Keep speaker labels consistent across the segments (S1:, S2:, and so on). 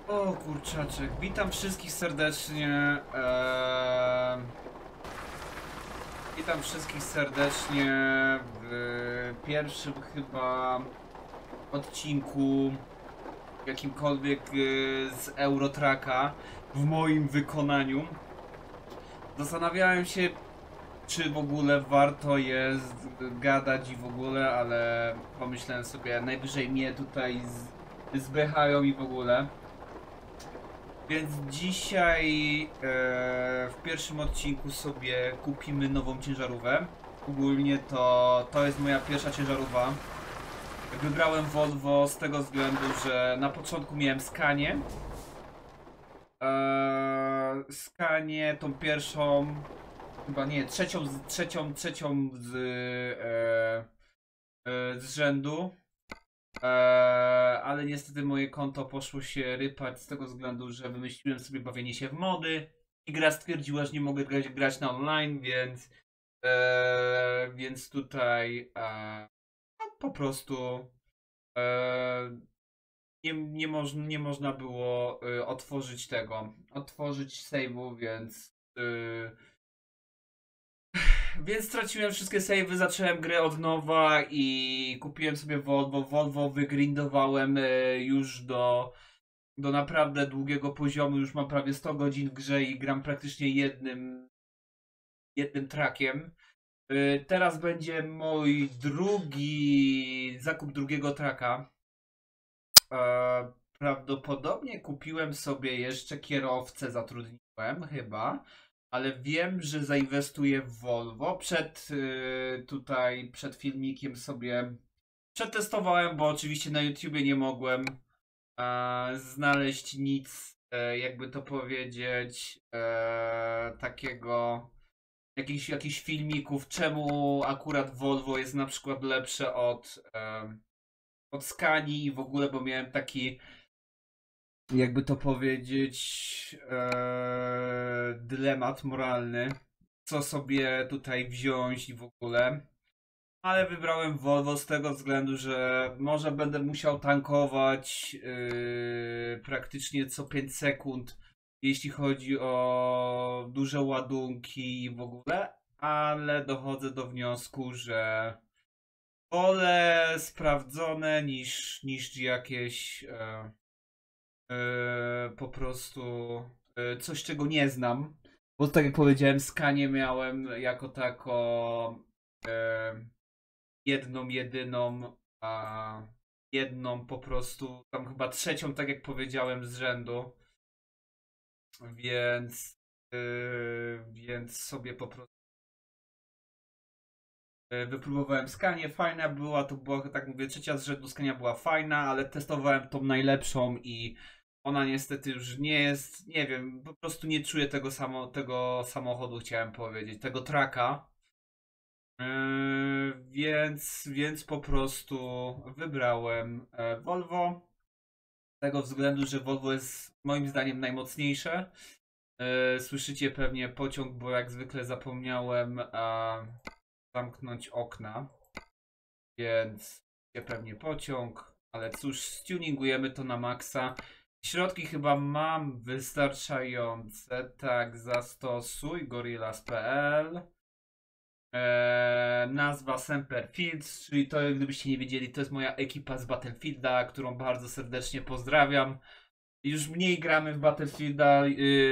S1: O kurczaczek, witam wszystkich serdecznie. Witam wszystkich serdecznie w pierwszym chyba odcinku jakimkolwiek z Eurotracka w moim wykonaniu. Zastanawiałem się, czy w ogóle warto jest gadać i w ogóle, ale pomyślałem sobie, najwyżej mnie tutaj zbychają i w ogóle. Więc dzisiaj w pierwszym odcinku sobie kupimy nową ciężarówkę. Ogólnie to jest moja pierwsza ciężarówka. Wybrałem Volvo z tego względu, że na początku miałem Scanię. Scanię tą pierwszą, chyba nie, trzecią z rzędu. Ale niestety moje konto poszło się rypać z tego względu, że wymyśliłem sobie bawienie się w mody i gra stwierdziła, że nie mogę grać na online, więc tutaj no, po prostu nie można było otworzyć save'u, więc straciłem wszystkie save'y, zacząłem grę od nowa i kupiłem sobie Volvo. Volvo wygrindowałem już do naprawdę długiego poziomu. Już mam prawie 100 godzin w grze i gram praktycznie jednym trackiem. Teraz będzie mój zakup drugiego tracka. Prawdopodobnie kupiłem sobie jeszcze kierowcę, zatrudniłem chyba, ale wiem, że zainwestuję w Volvo. Przed filmikiem sobie przetestowałem, bo oczywiście na YouTubie nie mogłem znaleźć nic, jakby to powiedzieć, takiego, jakichś filmików, czemu akurat Volvo jest na przykład lepsze od Scanii i w ogóle, bo miałem taki, jakby to powiedzieć, dylemat moralny, co sobie tutaj wziąć i w ogóle. Ale wybrałem Volvo z tego względu, że może będę musiał tankować praktycznie co 5 sekund, jeśli chodzi o duże ładunki i w ogóle, ale dochodzę do wniosku, że wolę sprawdzone niż jakieś po prostu coś, czego nie znam. Bo tak jak powiedziałem, Scanię miałem jako tako jedną, jedyną, a jedną po prostu, tam chyba trzecią, tak jak powiedziałem, z rzędu. Więc sobie po prostu wypróbowałem Scanię, fajna była, to była, tak mówię, trzecia z rzędu. Scania była fajna, ale testowałem tą najlepszą i ona niestety już nie jest, nie wiem, po prostu nie czuję tego samochodu, chciałem powiedzieć, tego traka. Więc po prostu wybrałem Volvo. Z tego względu, że Volvo jest moim zdaniem najmocniejsze. Słyszycie pewnie pociąg, bo jak zwykle zapomniałem zamknąć okna. Więc pewnie pociąg. Ale cóż, stuningujemy to na maksa. Środki chyba mam wystarczające. Tak, zastosuj gorillas.pl. Nazwa Semper Fields, czyli to, gdybyście nie wiedzieli, to jest moja ekipa z Battlefielda, którą bardzo serdecznie pozdrawiam. Już mniej gramy w Battlefielda,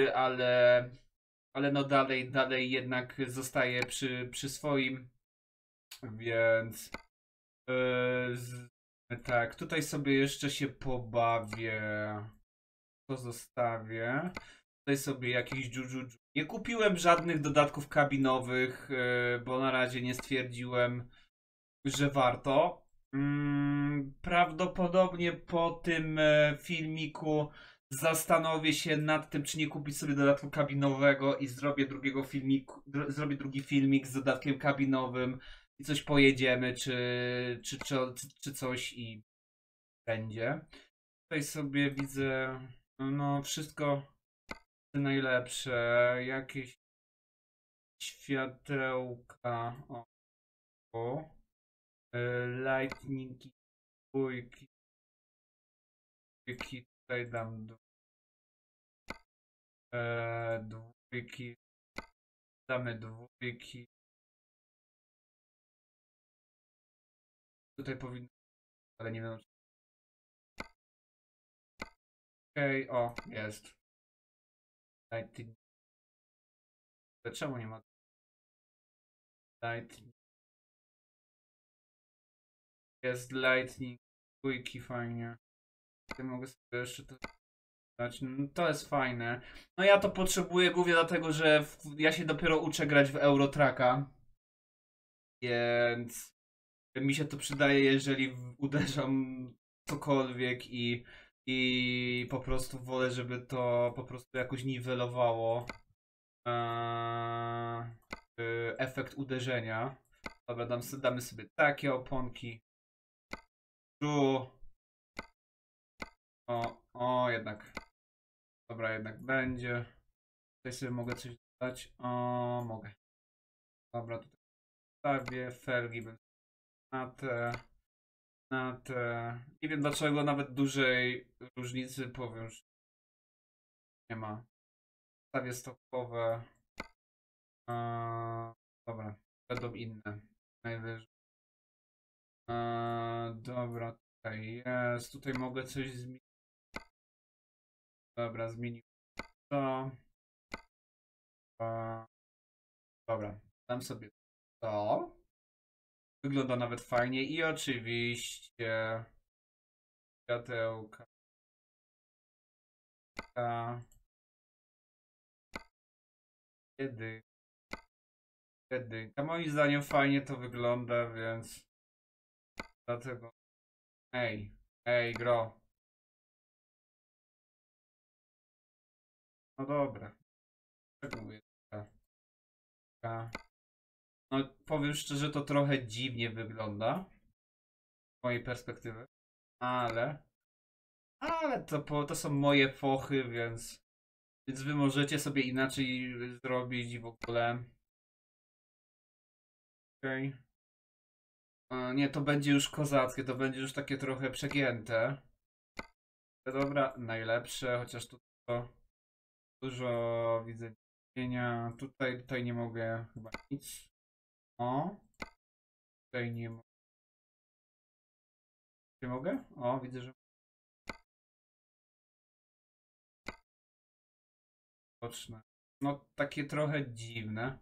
S1: ale no dalej jednak zostaje przy swoim, więc tak, tutaj sobie jeszcze się pobawię. To zostawię. Tutaj sobie jakiś Juju. Nie kupiłem żadnych dodatków kabinowych, bo na razie nie stwierdziłem, że warto. Prawdopodobnie po tym filmiku zastanowię się nad tym, czy nie kupić sobie dodatku kabinowego i zrobię drugi filmik z dodatkiem kabinowym i coś pojedziemy, czy coś i będzie. Tutaj sobie widzę, no wszystko najlepsze, jakieś światełka, o. Lightningi, bójki tutaj dam. Dwójki. Damy dwójki. Tutaj powinno, ale nie wiem. Okej, o, jest. Lightning. Czemu nie ma? Lightning. Jest Lightning. Dwójki, fajnie. Ja mogę sobie jeszcze to dać. No, to jest fajne. No ja to potrzebuję głównie dlatego, że ja się dopiero uczę grać w Eurotracka. Więc mi się to przydaje, jeżeli uderzam cokolwiek i po prostu wolę, żeby to po prostu jakoś niwelowało efekt uderzenia. Dobra, damy sobie takie oponki. Tu. O, jednak. Dobra, jednak będzie. Tutaj sobie mogę coś dodać. O, mogę. Dobra, tutaj stawię felgi na te. Na te. Nie wiem dlaczego nawet dużej różnicy powiem, że nie ma. Stawię stokowe. Dobra, będą inne. Najwyżej. Dobra, tutaj jest. Tutaj mogę coś zmienić. Dobra, zmienić to. Dobra, dam sobie to. Wygląda nawet fajnie i oczywiście światełka. Kiedy? Moim zdaniem fajnie to wygląda, więc dlatego. Ej, gro. No dobra. Tak mówię. No powiem szczerze, to trochę dziwnie wygląda z mojej perspektywy, ale to są moje fochy, więc wy możecie sobie inaczej zrobić i w ogóle. Okej. Nie, to będzie już kozackie, to będzie już takie trochę przegięte. Dobra, najlepsze, chociaż tu dużo widzę cienia. Tutaj nie mogę chyba nic. O, tutaj nie mogę. Nie mogę? O, widzę, że boczne. No, takie trochę dziwne,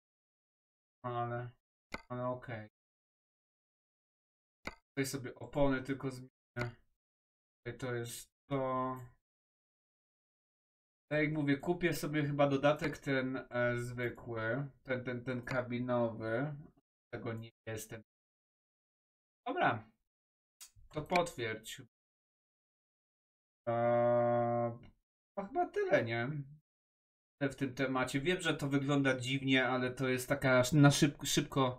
S1: ale okej. Tutaj sobie opony tylko zmienię. Tutaj to jest to. Tak jak mówię, kupię sobie chyba dodatek ten zwykły, ten kabinowy. Tego nie jestem. Dobra, to potwierdź. No chyba tyle, nie? W tym temacie. Wiem, że to wygląda dziwnie, ale to jest taka na szybko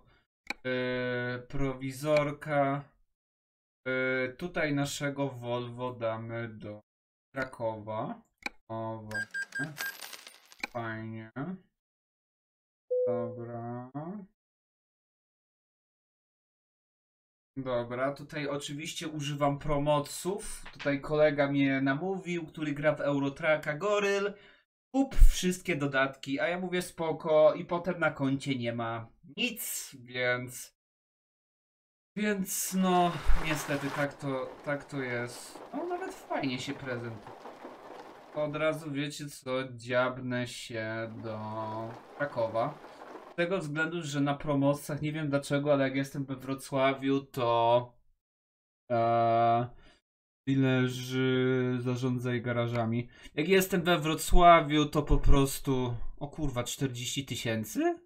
S1: prowizorka. Tutaj naszego Volvo damy do Krakowa. O, właśnie. Fajnie. Dobra. Dobra, tutaj oczywiście używam promoców. Tutaj kolega mnie namówił, który gra w Eurotracka. Goryl, kup wszystkie dodatki, a ja mówię spoko i potem na koncie nie ma nic, więc no niestety tak to jest. No nawet fajnie się prezentuje. Od razu wiecie co, dziabnę się do Krakowa. Z tego względu, że na promocjach, nie wiem dlaczego, ale jak jestem we Wrocławiu, to dealerzy zarządzaj garażami. Jak jestem we Wrocławiu, to po prostu. O kurwa, 40 000?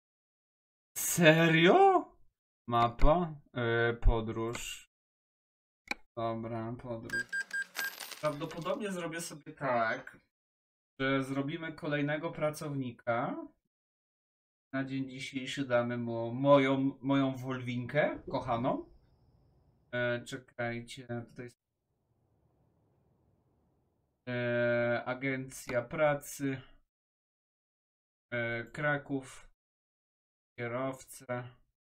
S1: Serio? Mapa? Podróż. Dobra, podróż. Prawdopodobnie zrobię sobie tak, że zrobimy kolejnego pracownika. Na dzień dzisiejszy damy mu moją Wolwinkę, kochaną. Czekajcie, tutaj Agencja Pracy, Kraków, kierowca.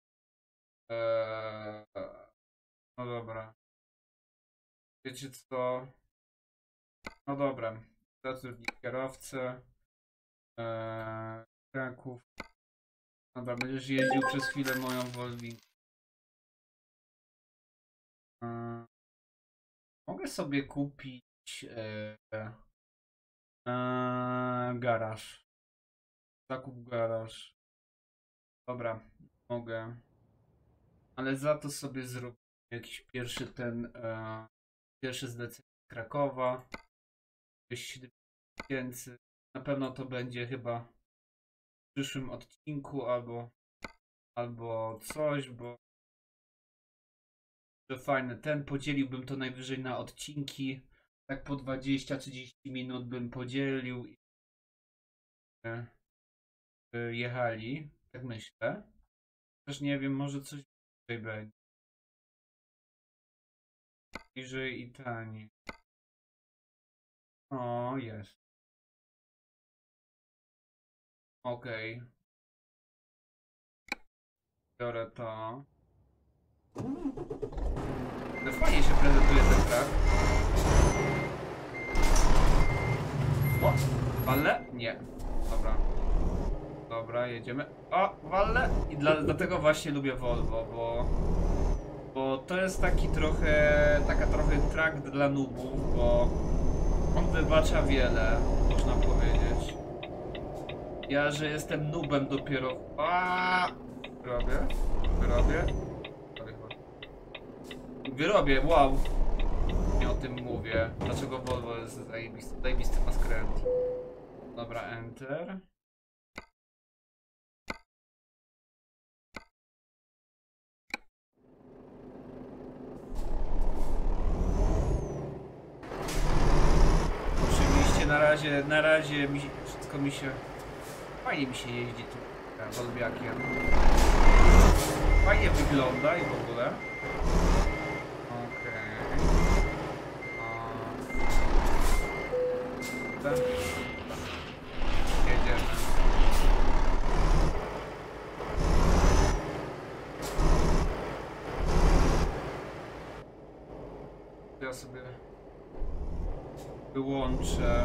S1: No dobra. Wiecie co? No dobra. zatrudnić kierowcę. Kraków. Dobra, będziesz jeździł przez chwilę moją Volvinką. Mogę sobie kupić garaż. Zakup garaż. Dobra, mogę. Ale za to sobie zrobię jakiś pierwszy pierwsze zlecenie z Krakowa. 7000. Na pewno to będzie chyba w przyszłym odcinku albo coś, bo że fajne. Ten podzieliłbym to najwyżej na odcinki. Tak po 20-30 minut bym podzielił i jechali. Tak myślę. Też nie wiem, może coś tutaj będzie. Bliżej i taniej. O, jest. Okej. Biorę to. No fajnie się prezentuje ten track. O! Walle? Nie. Dobra. Dobra, jedziemy. O! Walle! I dlatego właśnie lubię Volvo, bo to jest taka trochę track dla noobów, bo on wybacza wiele, można powiedzieć. Ja, że jestem noobem dopiero... Wyrobię, wow. Nie o tym mówię. Dlaczego Volvo jest zajebisty? Zajebisty ma skręt. Dobra, enter. Oczywiście na razie wszystko mi się... Fajnie mi się jeździ tu Volviakiem. Fajnie wygląda i w ogóle. Jedziemy. Ja sobie wyłączę.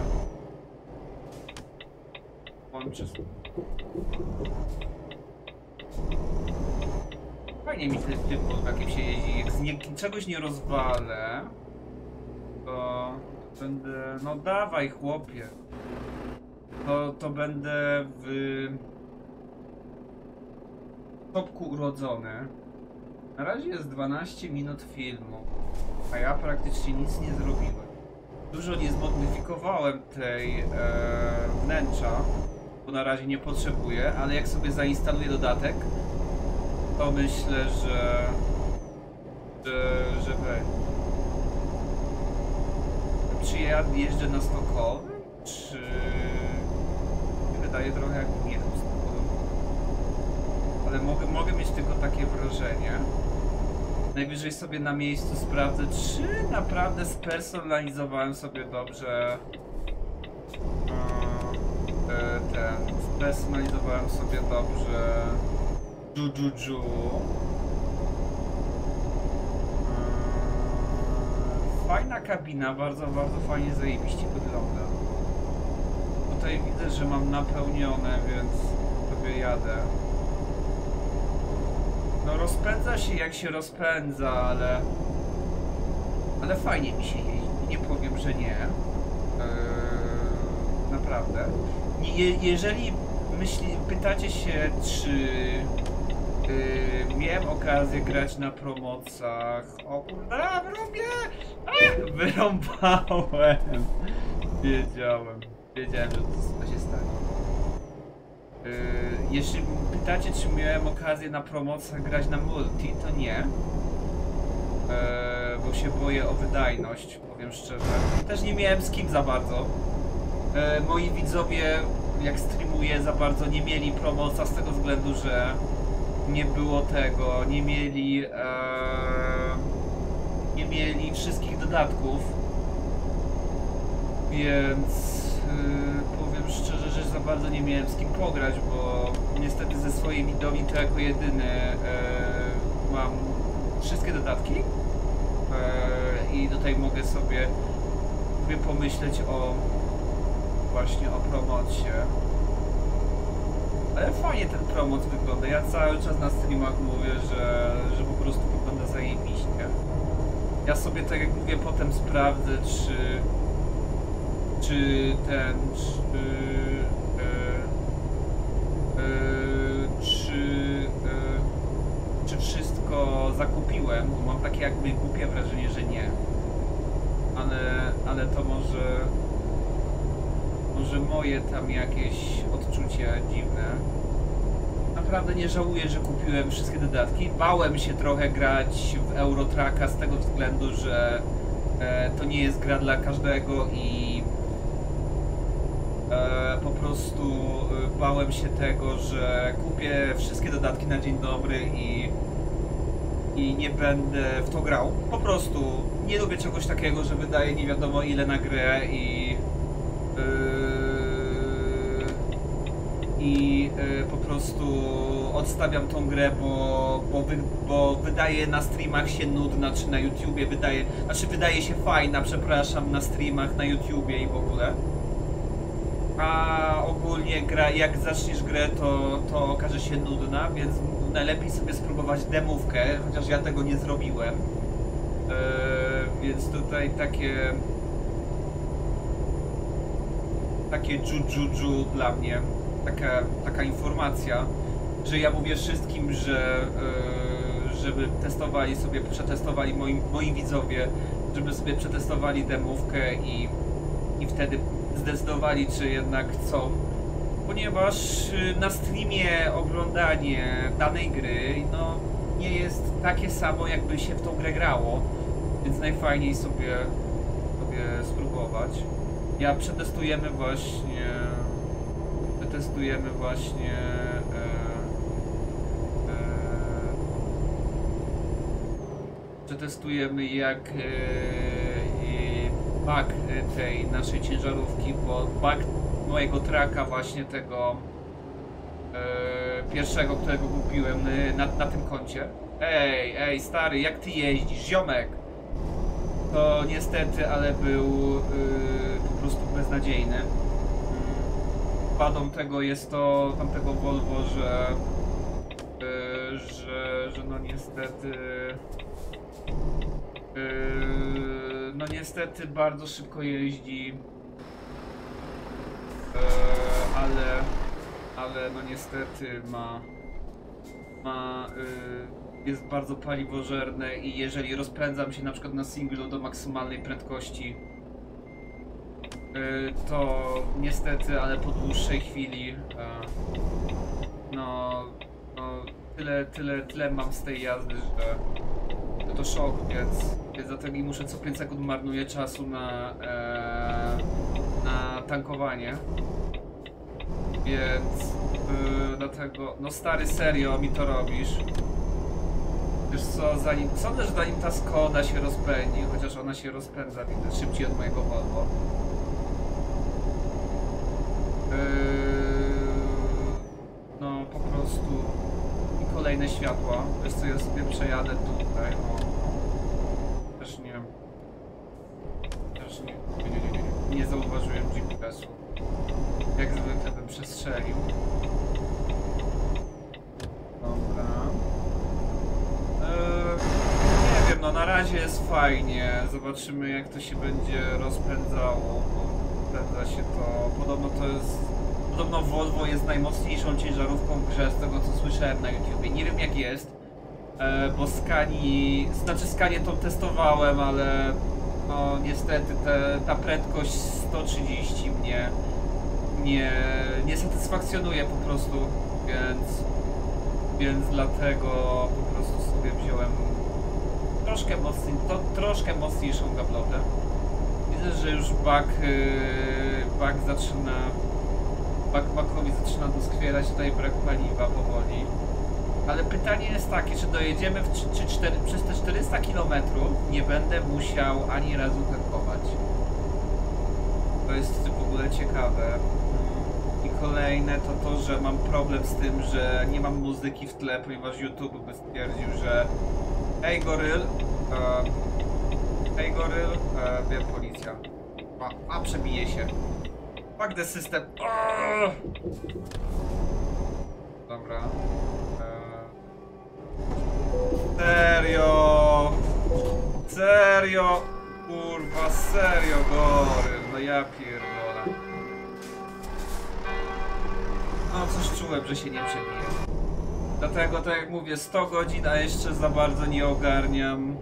S1: Fajnie mi tym Volviakiem się jeździ. Jak czegoś nie rozwalę, to będę... No dawaj, chłopie. To będę w topku urodzony. Na razie jest 12 minut filmu, a ja praktycznie nic nie zrobiłem. Dużo nie zmodyfikowałem tej wnętrza, bo na razie nie potrzebuję, ale jak sobie zainstaluję dodatek, to myślę, że czy ja jeżdżę na stokowym, czy wydaje trochę jak jechał stokowym, ale mogę mieć tylko takie wrażenie. Najwyżej sobie na miejscu sprawdzę, czy naprawdę spersonalizowałem sobie dobrze spersonalizowałem sobie dobrze Jujuju. Fajna kabina, bardzo fajnie, zajebiście wygląda. Tutaj widzę, że mam napełnione, więc sobie jadę. No rozpędza się jak się rozpędza, ale fajnie mi się jeździ, nie powiem, że nie. Naprawdę. Jeżeli pytacie się, czy miałem okazję grać na promocach. O kurde, wyrąbałem. Wiedziałem, że to się stanie. Jeśli pytacie, czy miałem okazję na promocjach grać na multi, to nie. Bo się boję o wydajność, powiem szczerze. Też nie miałem z kim za bardzo. Moi widzowie, jak streamuję, za bardzo nie mieli promocja z tego względu, że nie było tego, nie mieli wszystkich dodatków, więc powiem szczerze, że za bardzo nie miałem z kim pograć, bo niestety ze swojej widowni to jako jedyny mam wszystkie dodatki i tutaj mogę sobie pomyśleć o właśnie o promocie. Ale fajnie ten promot wygląda. Ja cały czas na streamach mówię, że po prostu wygląda zajebiście. Ja sobie, tak jak mówię, potem sprawdzę, czy wszystko zakupiłem, bo mam takie jakby głupie wrażenie, że nie. Ale to może moje tam jakieś odczucie dziwne. Naprawdę nie żałuję, że kupiłem wszystkie dodatki. Bałem się trochę grać w Euro Trucka z tego względu, że to nie jest gra dla każdego i po prostu bałem się tego, że kupię wszystkie dodatki na dzień dobry i nie będę w to grał. Po prostu nie lubię czegoś takiego, że wydaję nie wiadomo ile na grę i po prostu odstawiam tą grę, bo wydaje na streamach się nudna, czy na YouTubie wydaje się fajna, przepraszam, na streamach, na YouTubie i w ogóle. A ogólnie gra, jak zaczniesz grę, to okaże się nudna, więc najlepiej sobie spróbować demówkę, chociaż ja tego nie zrobiłem. Więc tutaj takie dżu dla mnie, taka informacja, że ja mówię wszystkim, żeby testowali sobie, przetestowali moi widzowie, żeby sobie przetestowali demówkę i wtedy zdecydowali, czy jednak chcą, ponieważ na streamie oglądanie danej gry no nie jest takie samo, jakby się w tą grę grało, więc najfajniej sobie spróbować. Przetestujemy jak bug tej naszej ciężarówki, bo bug mojego trucka właśnie tego pierwszego, którego kupiłem na tym koncie. Ej stary, jak ty jeździsz, ziomek? To niestety, ale był po prostu beznadziejny. Wadą tego jest to tamtego Volvo, że no niestety bardzo szybko jeździ, ale no niestety jest bardzo paliwożerne i jeżeli rozpędzam się na przykład na singlu do maksymalnej prędkości, to niestety, ale po dłuższej chwili tyle mam z tej jazdy, że to szok, więc dlatego muszę co 5 sekund marnuję czasu na tankowanie. Więc dlatego, no stary, serio mi to robisz. Wiesz co, sądzę, że zanim ta Skoda się rozpędzi, chociaż ona się rozpędza, widzę, szybciej od mojego Volvo. No po prostu i kolejne światła. Wiesz co, ja sobie przejadę tutaj, o. Nie zauważyłem GPS-u. Jak zwykle bym przestrzelił. Dobra. Nie wiem, no na razie jest fajnie. Zobaczymy, jak to się będzie rozpędzało. Rozpędza się to. Podobno Volvo jest najmocniejszą ciężarówką w grze, z tego co słyszałem na YouTubie. Nie wiem jak jest, bo Scanię tą testowałem, ale no niestety ta prędkość 130 mnie nie satysfakcjonuje po prostu, więc dlatego po prostu sobie wziąłem troszkę mocniejszą gablotę. Widzę, że już bakowi zaczyna doskwierać tutaj brak paliwa powoli. Ale pytanie jest takie, czy dojedziemy przez te 400 km nie będę musiał ani razu tankować. To jest w ogóle ciekawe. I kolejne to, że mam problem z tym, że nie mam muzyki w tle, ponieważ YouTube by stwierdził, że hej goryl, wiem, policja. A przebije się. Fuck the system. Dobra. Serio? Serio? Kurwa, serio, goryl. No ja pierdolę. No coś czułem, że się nie przebije. Dlatego, tak jak mówię, 100 godzin, a jeszcze za bardzo nie ogarniam.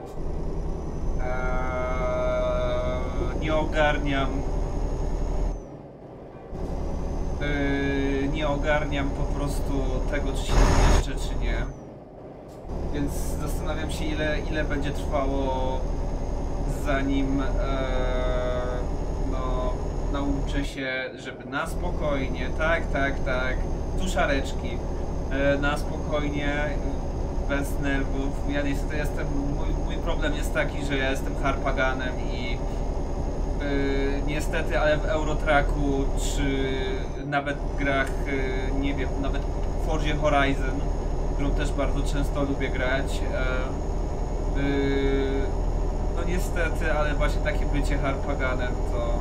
S1: Nie ogarniam po prostu tego, czy się jeszcze, czy nie. Więc zastanawiam się, ile będzie trwało, zanim no, nauczę się, żeby na spokojnie, tak, tuszareczki, na spokojnie, bez nerwów. Ja niestety jestem, mój problem jest taki, że ja jestem harpaganem i niestety, ale w Eurotracku, czy nawet w grach, nie wiem, nawet w Forzie Horizon, którą też bardzo często lubię grać, no niestety, ale właśnie takie bycie harpaganem to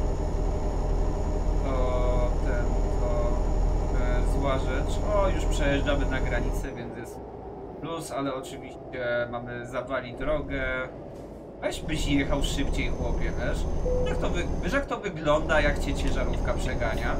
S1: zła rzecz. O, już przejeżdżamy na granicę, więc jest plus, ale oczywiście mamy zawali drogę. Weź byś jechał szybciej, chłopie, wiesz? Wiesz jak to wygląda, jak cię ciężarówka przegania?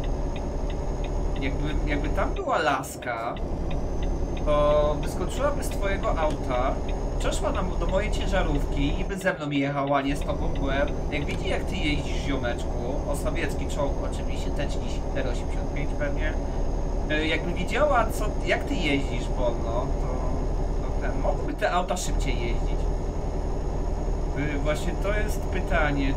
S1: Jakby tam była laska, to wyskoczyłaby z twojego auta, przeszła do mojej ciężarówki i by ze mną jechała, nie z tobą byłem. Jak widzi, jak ty jeździsz, ziomeczku, osowiecki czołg oczywiście, T-85 pewnie, jakby widziała, jak ty jeździsz wolno, to mogłyby te auta szybciej jeździć. Właśnie to jest pytanie,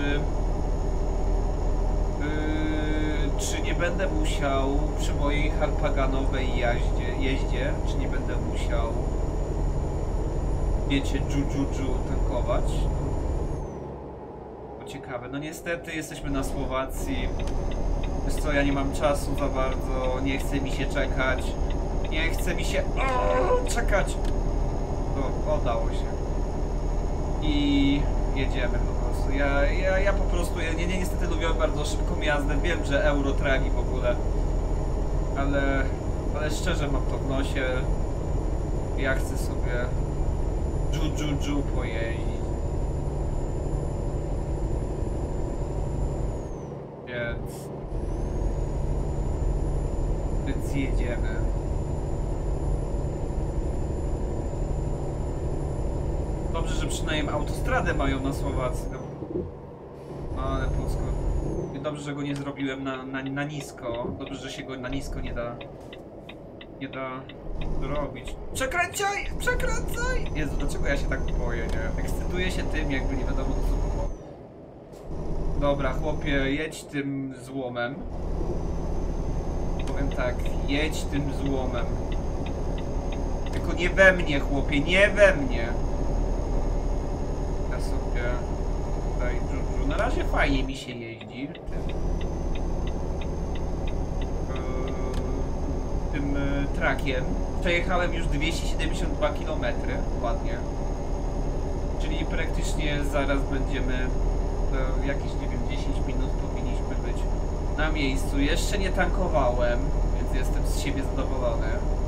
S1: czy nie będę musiał przy mojej harpaganowej jeździe, czy nie będę musiał, wiecie, dżu tankować? To ciekawe. No niestety jesteśmy na Słowacji. Wiesz co, ja nie mam czasu za bardzo, nie chce mi się czekać. Nie chce mi się czekać. To udało się. I jedziemy po prostu. Ja po prostu, ja niestety lubię bardzo szybką jazdę. Wiem, że Eurotragi w ogóle. Ale szczerze mam to w nosie. Ja chcę sobie dżu pojeździć. Więc jedziemy. Dobrze, że przynajmniej autostradę mają na Słowacji. No ale polsko. I dobrze, że go nie zrobiłem na nisko. Dobrze, że się go na nisko nie da zrobić. Przekręcaj! Jezu, dlaczego ja się tak boję, nie? Ekscytuję się tym, jakby nie wiadomo co to było. Dobra, chłopie, jedź tym złomem. Powiem tak, jedź tym złomem. Tylko nie we mnie, chłopie, nie we mnie. Ja sobie tutaj dżu. Na razie fajnie mi się jeździ tym trakiem. Przejechałem już 272 km, ładnie. Czyli praktycznie zaraz będziemy, jakieś, nie wiem, 10 minut powinniśmy być na miejscu. Jeszcze nie tankowałem, więc jestem z siebie zadowolony.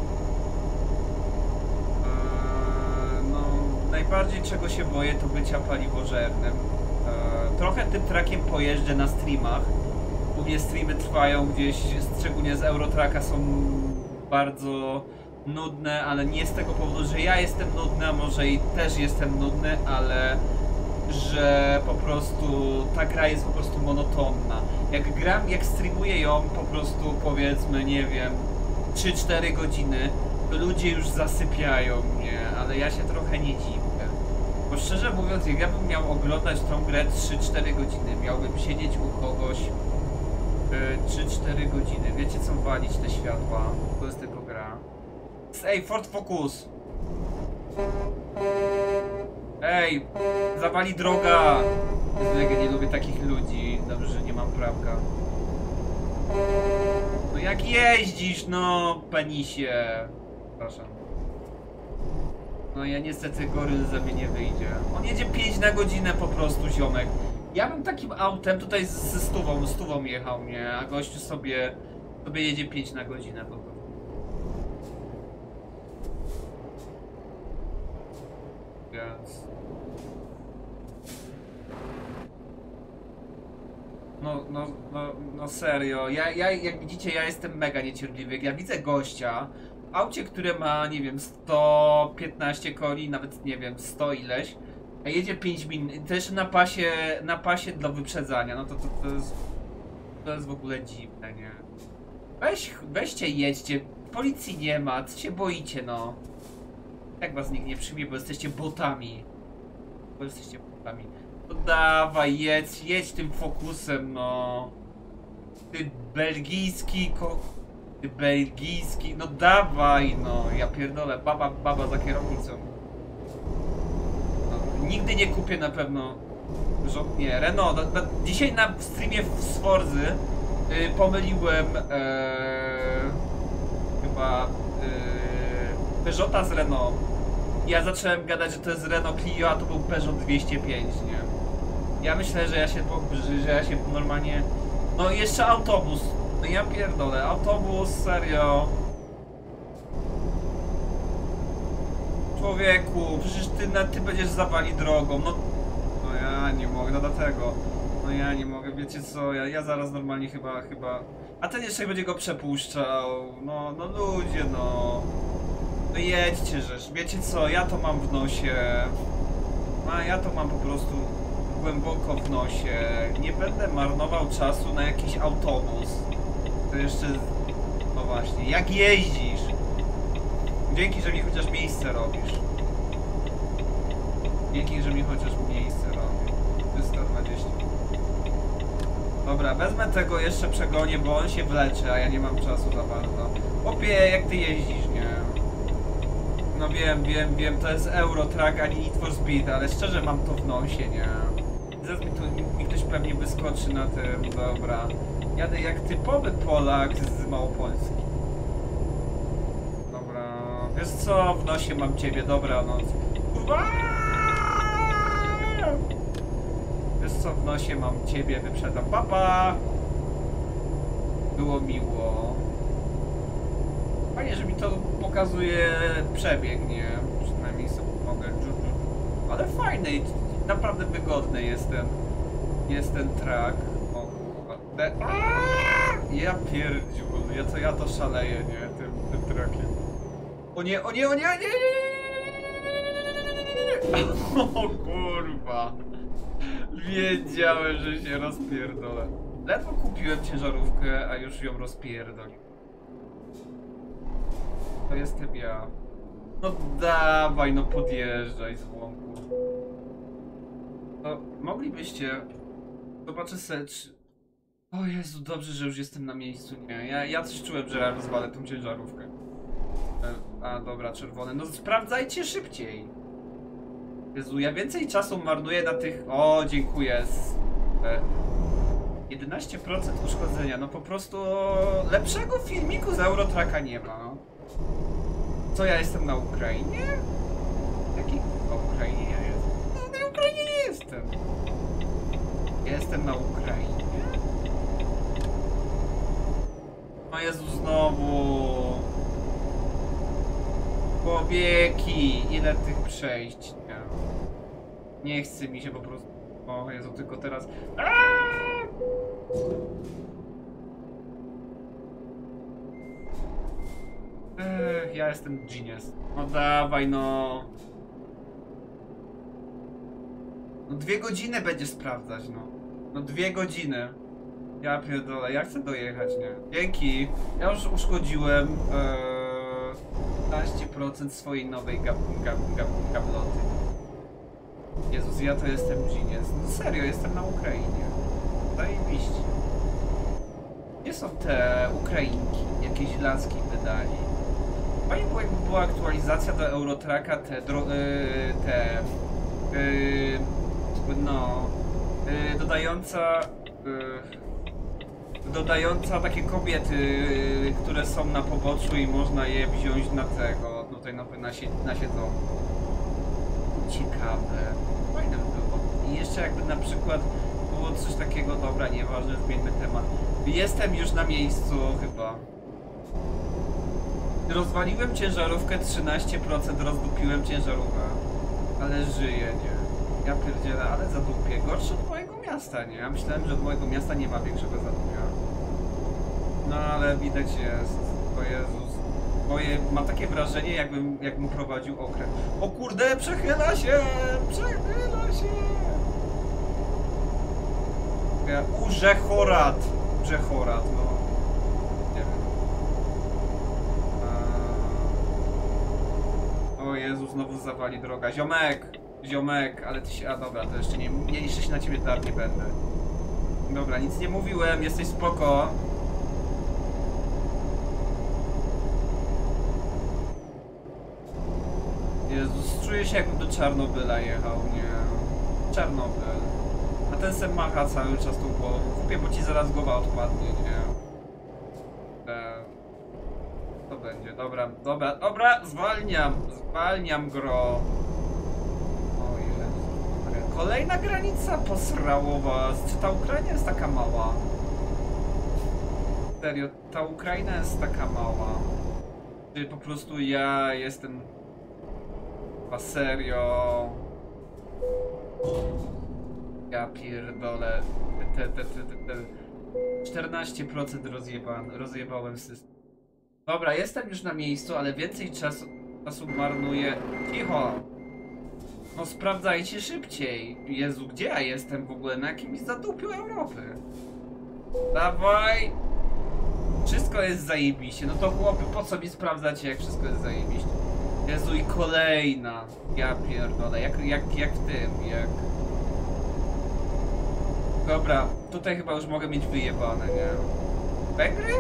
S1: No, najbardziej czego się boję, to bycia paliwożernym. Trochę tym trakiem pojeżdżę na streamach. U mnie streamy trwają gdzieś, szczególnie z Eurotracka, są bardzo nudne, ale nie z tego powodu, że ja jestem nudny, a może i też jestem nudny, ale że po prostu ta gra jest po prostu monotonna. Jak streamuję ją po prostu, powiedzmy, nie wiem, 3-4 godziny, to ludzie już zasypiają mnie, ale ja się trochę nie dziwię. Bo szczerze mówiąc, jak ja bym miał oglądać tą grę 3-4 godziny, miałbym siedzieć u kogoś 3-4 godziny. Wiecie co, walić te światła? To jest tylko gra. Ej, Ford Focus! Ej, zawali droga! Ja nie lubię takich ludzi. Dobrze, że nie mam prawka. No jak jeździsz, no, penisie. Przepraszam. No ja niestety goryl ze mnie nie wyjdzie. On jedzie 5 na godzinę po prostu, ziomek. Ja bym takim autem tutaj ze stówą jechał, nie? A gościu sobie jedzie 5 na godzinę po prostu. Więc... No serio, ja jak widzicie, ja jestem mega niecierpliwy. Jak ja widzę gościa w aucie, które ma, nie wiem, 115 koni, nawet nie wiem, 100 ileś, a jedzie 5 minut, też na pasie do wyprzedzania, no to jest w ogóle dziwne, nie? Weźcie, jedźcie, policji nie ma, co się boicie, no? Jak was nikt nie przyjmie, bo jesteście botami. No dawaj, jedź tym Focusem, no. Ty belgijski, no dawaj, no. Ja pierdolę, baba za kierownicą. No, nigdy nie kupię na pewno. Nie, Renault. Dzisiaj na streamie z Forzy pomyliłem chyba Peugeota z Renault. Ja zacząłem gadać, że to jest Renault Clio, a to był Peugeot 205, nie? Ja myślę, że ja się normalnie... No jeszcze autobus. No ja pierdolę, autobus, serio. Człowieku, przecież ty będziesz zawali drogą, no ja nie mogę, no dlatego. No ja nie mogę, wiecie co, ja zaraz normalnie chyba... A ten jeszcze będzie go przepuszczał, no ludzie, no. No jedźcie, żeż, wiecie co, ja to mam w nosie. A ja to mam po prostu głęboko w nosie. Nie będę marnował czasu na jakiś autobus. To jeszcze... No właśnie, jak jeździsz? Dzięki, że mi chociaż miejsce robisz. Dzięki, że mi chociaż miejsce robisz. 320. Dobra, wezmę tego jeszcze przegonię, bo on się wlecze, a ja nie mam czasu za bardzo. Opie, jak ty jeździsz, nie? No wiem, to jest Eurotrack, a nie Need for Speed, ale szczerze mam to w nosie, nie? Zaraz mi ktoś pewnie wyskoczy na tym, dobra. Jadę jak typowy Polak z Małopolski. Dobra, wiesz co, w nosie mam ciebie, dobranoc. Wiesz co, w nosie mam ciebie, wyprzedam, papa! Było miło. Fajnie, że mi to pokazuje przebieg, nie? Przynajmniej sobie mogę. Ale fajny, naprawdę wygodny jest ten track. O kurwa. Ja pierdziu, ja to szaleję, nie? Tym trackiem. O nie! O kurwa. Wiedziałem, że się rozpierdolę. Ledwo kupiłem ciężarówkę, a już ją rozpierdolił. To jestem ja. No dawaj, no podjeżdżaj z łąku. No, moglibyście... Zobaczę sobie, czy... O Jezu, dobrze, że już jestem na miejscu, nie? Ja coś czułem, że ja rozwalę tą ciężarówkę. A, dobra, czerwone. No sprawdzajcie szybciej. Jezu, ja więcej czasu marnuję na tych... O, dziękuję. 11% uszkodzenia, no po prostu... Lepszego filmiku z Eurotracka nie ma. Co, ja jestem na Ukrainie? Jaki na Ukrainie ja jestem? No, na Ukrainie nie jestem. Ja jestem na Ukrainie. O Jezu, znowu. Powieki, ile tych przejść? Nie chce mi się po prostu. O Jezu, tylko teraz. Ja jestem genius. No dawaj, no. No 2 godziny będziesz sprawdzać, no. No 2 godziny. Ja pierdolę, ja chcę dojechać, nie? Dzięki. Ja już uszkodziłem 15% swojej nowej gabloty. Jezus, ja to jestem genius. No serio, jestem na Ukrainie. Zajebiście. Gdzie są te Ukrainki? Jakieś laski wydali. Fajnie było, jakby była aktualizacja do Eurotracka, dodająca takie kobiety, które są na poboczu i można je wziąć na tego, tutaj na siedzonku. Ciekawe. Fajne by było. I jeszcze jakby na przykład było coś takiego, dobra, nieważne, zmieńmy temat. Jestem już na miejscu chyba. Rozwaliłem ciężarówkę 13%, rozdupiłem ciężarówkę. Ale żyję, nie? Ja pierdzielę, ale zadupię. Gorszy od mojego miasta, nie? Ja myślałem, że od mojego miasta nie ma większego zadupia. No ale widać jest. O Jezus. Mam takie wrażenie, jakbym prowadził okręt. O kurde, przechyla się! Przechyla się! Brzechorat, no. Nie wiem. O Jezu, znowu zawali droga. Ziomek, ale ty się... A dobra, to jeszcze nie jeszcze się na ciebie dar nie będę. Dobra, nic nie mówiłem, jesteś spoko. Jezus, czuję się jakbym do Czarnobyla jechał, nie? Czarnobyl. A ten se macha cały czas tą głową. Kupię, bo ci zaraz głowa odpadnie, nie? To będzie, dobra, zwalniam gro. O ile. Kolejna granica posrałowa. Czy ta Ukraina jest taka mała? Serio, ta Ukraina jest taka mała. Czy po prostu ja jestem... A serio? Ja pierdolę. 14% rozjebałem system. Dobra, jestem już na miejscu, ale więcej czasu marnuję. Cicho! No sprawdzajcie szybciej. Jezu, gdzie ja jestem w ogóle? Na jakimś zadupiu Europy. Dawaj! Wszystko jest zajebiście. No to chłopy, po co mi sprawdzacie, jak wszystko jest zajebiście? Jezu, i kolejna. Ja pierdolę, jak w tym, Dobra, tutaj chyba już mogę mieć wyjebane, nie? Węgry?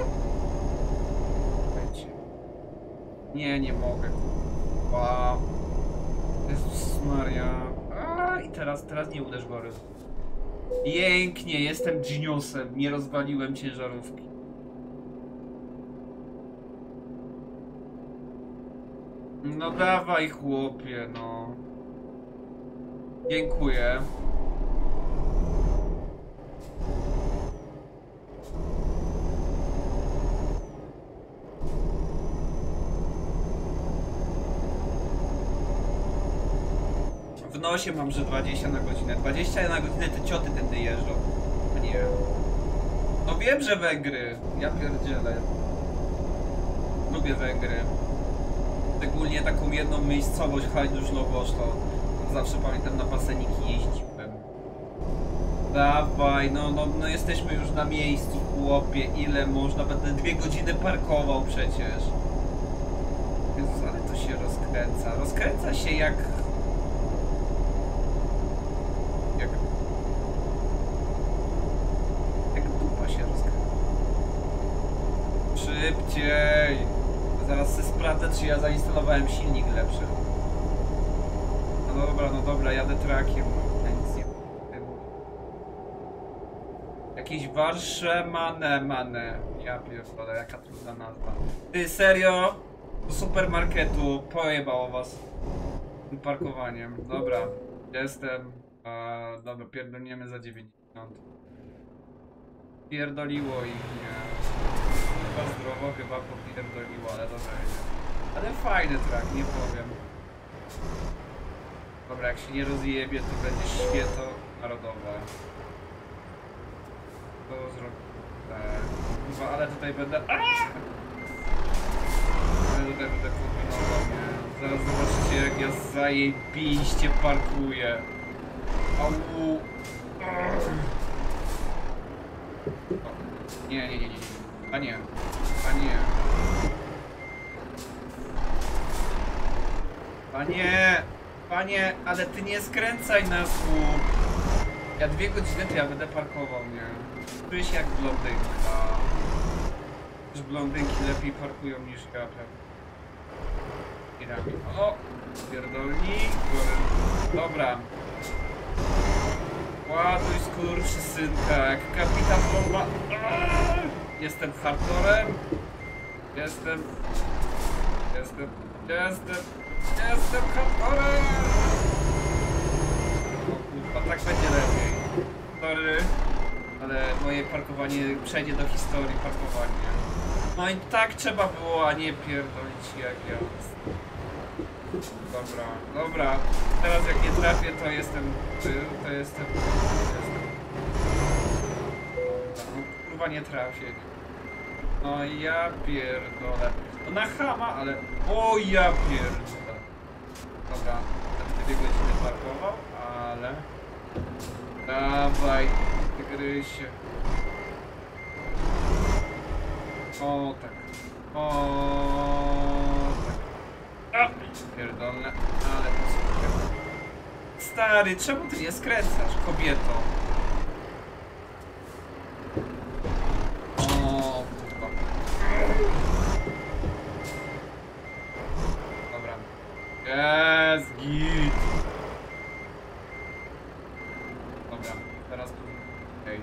S1: Nie mogę. Wow. Jezus Maria. I teraz nie uderz gory. Pięknie, jestem geniusem. Nie rozwaliłem ciężarówki. No dawaj chłopie, no. Dziękuję. W nosie mam, że 20 na godzinę. 20 na godzinę te cioty tędy jeżdżą. A nie. No wiem, że Węgry. Ja pierdzielę. Lubię Węgry. Szczególnie taką jedną miejscowość, Hajdús-Lobos, to zawsze pamiętam, na baseniki jeździłem. Dawaj, no jesteśmy już na miejscu, chłopie, ile można, będę 2 godziny parkował przecież. Jezus, ale to się rozkręca. Rozkręca się jak dupa się rozkręca. Szybciej! Zaraz sobie sprawdzę, czy ja zainstalowałem silnik lepszy. No dobra, jadę trakiem. Ja nic nie wiem. Jakieś Warszemane. Ja pierdolę, jaka trudna nazwa. Ty, serio? Do supermarketu pojebało was tym parkowaniem. Dobra, jestem. Dobra, pierdolniemy za 90. Pierdoliło ich, nie. Chyba zdrowo, chyba popierdoliło, ale dobra. Ale fajny track, nie powiem. Dobra, jak się nie rozjebie, to będzie święto narodowe. To zrobię. Chyba, ale tutaj będę... Ale tutaj będę kombinował, nie? Zaraz zobaczycie, jak ja zajebiście parkuję. Au. Nie. A nie. Panie, ale ty nie skręcaj na słup. Ja 2 godziny to ja będę parkował, nie? Czuję się jak blondynka. Już blondynki lepiej parkują niż ja, pewnie. O! Pierdolnik. Dobra. Ładuj skurczysynka, jak kapitan bomba. Jestem hardcorem. Jestem hardcorem. O kurwa, tak będzie lepiej. Sorry, ale moje parkowanie przejdzie do historii parkowania. No i tak trzeba było, a nie pierdolić jak ja. Dobra, dobra. Teraz jak nie trafię, to jestem... To jestem... No, kurwa nie trafię. No ja pierdolę. No na chama, ale... O ja pierdolę. Dobra, za 2 godziny parkował, ale... Dawaj, tygrysie. O tak. O tak. A! Pierdolę, ale to super. Stary, czemu ty nie skręcasz, kobieto? O kurwa. Dobra. Jest git. Dobra, teraz... Okej.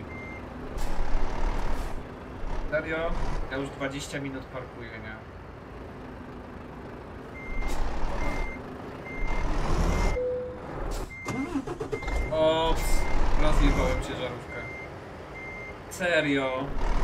S1: Serio? Ja już 20 minut parkuję, nie? Ops, rozjebałem ciężarówkę. Serio?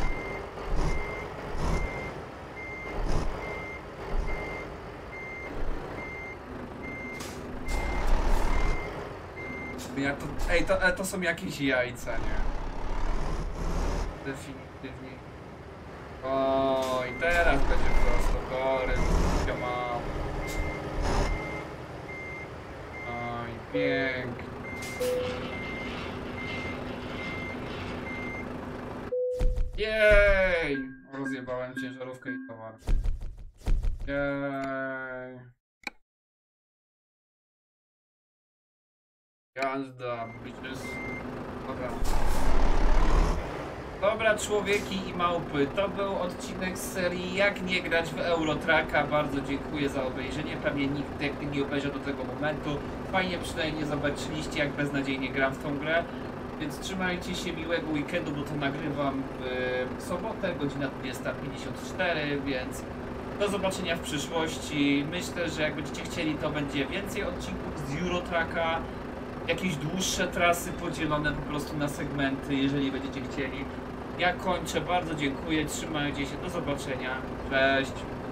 S1: Ja to, ej, to są jakieś jajca, nie? Definitywnie. O, i teraz będzie prosto, gory, mam. Oj, pięknie. Jej! Rozjebałem ciężarówkę i towar. Jej! Jazda, bitches. Dobra. Dobra, człowieki i małpy, to był odcinek z serii Jak nie grać w Eurotracka. Bardzo dziękuję za obejrzenie. Pewnie nikt nie obejrzał do tego momentu. Fajnie przynajmniej zobaczyliście, jak beznadziejnie gram w tą grę. Więc trzymajcie się, miłego weekendu, bo to nagrywam w sobotę, godzina 20:54, więc do zobaczenia w przyszłości. Myślę, że jak będziecie chcieli, to będzie więcej odcinków z Eurotracka. Jakieś dłuższe trasy podzielone po prostu na segmenty, jeżeli będziecie chcieli. Ja kończę, bardzo dziękuję, trzymajcie się, do zobaczenia, cześć!